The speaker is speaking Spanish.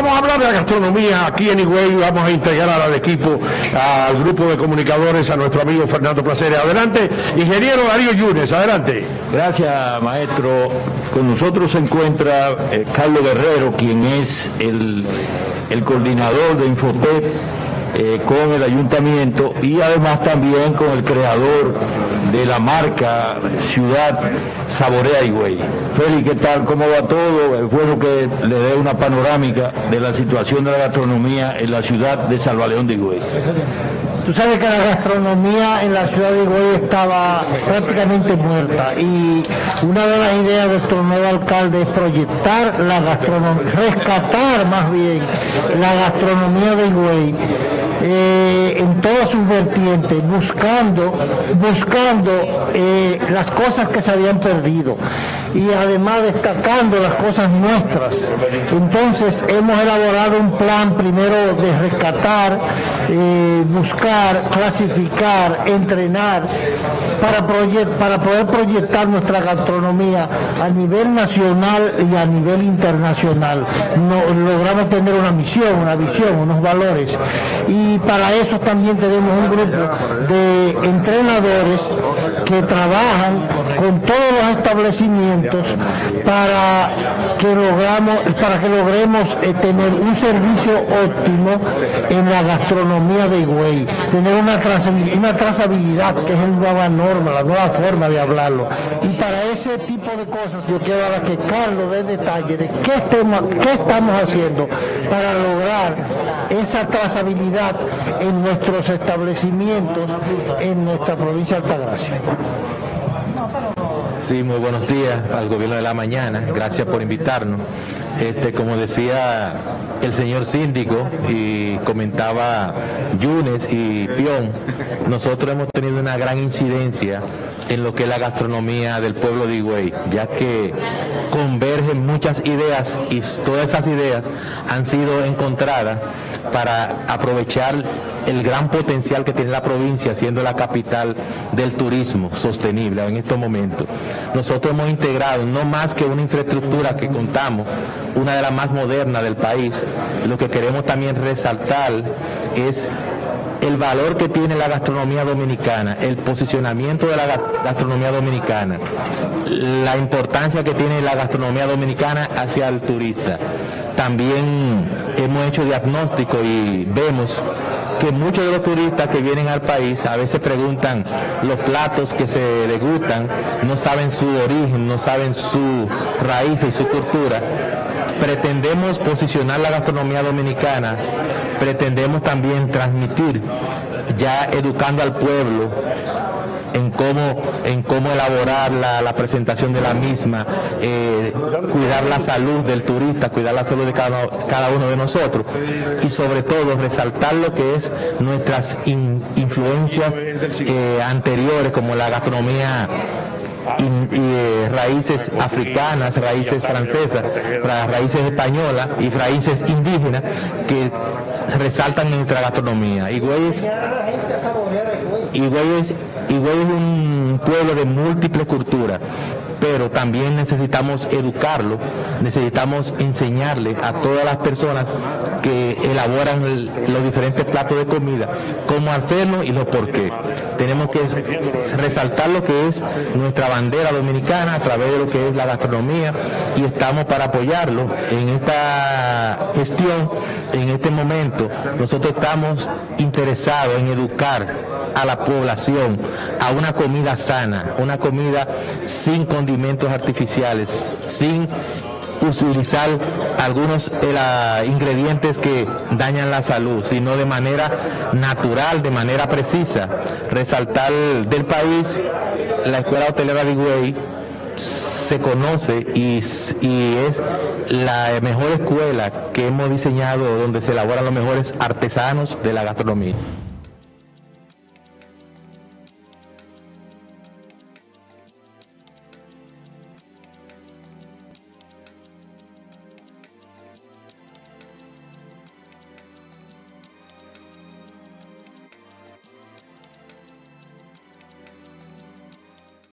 vamos a hablar de la gastronomía aquí en Higüey. Vamos a integrar al equipo, al grupo de comunicadores, a nuestro amigo Fernando Placeres. Adelante, ingeniero Darío Yunes, adelante. Gracias, maestro. Con nosotros se encuentra Carlos Guerrero, quien es el coordinador de Infotep con el ayuntamiento y además también con el creador de la marca Ciudad Saborea Higüey. Félix, ¿qué tal? ¿Cómo va todo? Es bueno que le dé una panorámica de la situación de la gastronomía en la ciudad de Salvaleón de Higüey. Tú sabes que la gastronomía en la ciudad de Higüey estaba prácticamente muerta y una de las ideas de nuestro nuevo alcalde es proyectar la gastronomía, rescatar más bien la gastronomía de Higüey en todas sus vertientes, buscando las cosas que se habían perdido y además destacando las cosas nuestras. Entonces hemos elaborado un plan primero de rescatar, buscar, clasificar, entrenar para poder proyectar nuestra gastronomía a nivel nacional y a nivel internacional. Logramos tener una misión, una visión, unos valores, y para eso también tenemos un grupo de entrenadores que trabajan con todos los establecimientos para que logremos tener un servicio óptimo en la gastronomía de Higüey, tener una trazabilidad, que es la nueva norma, la nueva forma de hablarlo. Y para ese tipo de cosas yo quiero ahora que Carlos dé detalle de qué estamos haciendo para lograr esa trazabilidad en nuestros establecimientos en nuestra provincia de Altagracia. Sí, muy buenos días al Gobierno de la Mañana, gracias por invitarnos. Como decía el señor síndico y comentaba Yunes y Pion, nosotros hemos tenido una gran incidencia en lo que es la gastronomía del pueblo de Higüey, ya que convergen muchas ideas y todas esas ideas han sido encontradas para aprovechar el gran potencial que tiene la provincia, siendo la capital del turismo sostenible en estos momentos. Nosotros hemos integrado no más que una infraestructura que contamos, una de las más modernas del país. Lo que queremos también resaltar es el valor que tiene la gastronomía dominicana, el posicionamiento de la gastronomía dominicana, la importancia que tiene la gastronomía dominicana hacia el turista. También hemos hecho diagnóstico y vemos que muchos de los turistas que vienen al país a veces preguntan los platos que se degustan, no saben su origen, no saben sus raíces y su cultura. Pretendemos posicionar la gastronomía dominicana, pretendemos también transmitir, ya educando al pueblo en cómo elaborar la presentación de la misma, cuidar la salud del turista, cuidar la salud de cada uno de nosotros y sobre todo resaltar lo que es nuestras influencias anteriores, como la gastronomía raíces africanas, raíces francesas, raíces españolas y raíces indígenas que resaltan en nuestra gastronomía. Higüey es un pueblo de múltiples culturas, pero también necesitamos educarlo, necesitamos enseñarle a todas las personas que elaboran los diferentes platos de comida, cómo hacerlo y los por qué. Tenemos que resaltar lo que es nuestra bandera dominicana a través de lo que es la gastronomía y estamos para apoyarlo en esta gestión. En este momento nosotros estamos interesados en educar a la población a una comida sana, una comida sin condimentos artificiales, sin utilizar algunos ingredientes que dañan la salud, sino de manera natural, de manera precisa. Resaltar del país, la Escuela Hotelera de Higüey se conoce y es la mejor escuela que hemos diseñado donde se elaboran los mejores artesanos de la gastronomía.